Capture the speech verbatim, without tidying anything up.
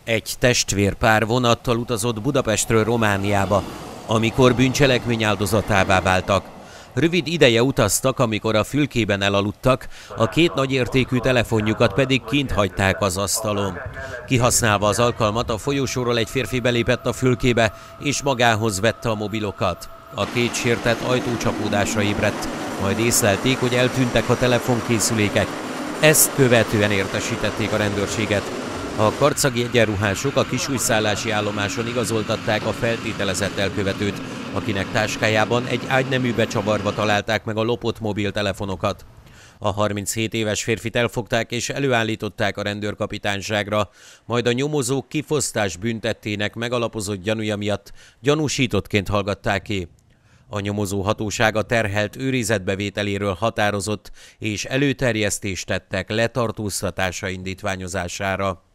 Egy testvérpár vonattal utazott Budapestről Romániába, amikor bűncselekmény áldozatává váltak. Rövid ideje utaztak, amikor a fülkében elaludtak, a két nagyértékű telefonjukat pedig kint hagyták az asztalon. Kihasználva az alkalmat, a folyosóról egy férfi belépett a fülkébe, és magához vette a mobilokat. A két sértett ajtócsapódásra ébredt, majd észlelték, hogy eltűntek a telefonkészülékek. Ezt követően értesítették a rendőrséget. A karcagi egyenruhások a kisújszállási állomáson igazoltatták a feltételezett elkövetőt, akinek táskájában egy ágyneműbe csavarva találták meg a lopott mobiltelefonokat. A harminchét éves férfit elfogták és előállították a rendőrkapitányságra, majd a nyomozók kifosztás büntettének megalapozott gyanúja miatt gyanúsítottként hallgatták ki. A nyomozó hatóság a terhelt őrizetbevételéről határozott, és előterjesztést tettek letartóztatása indítványozására.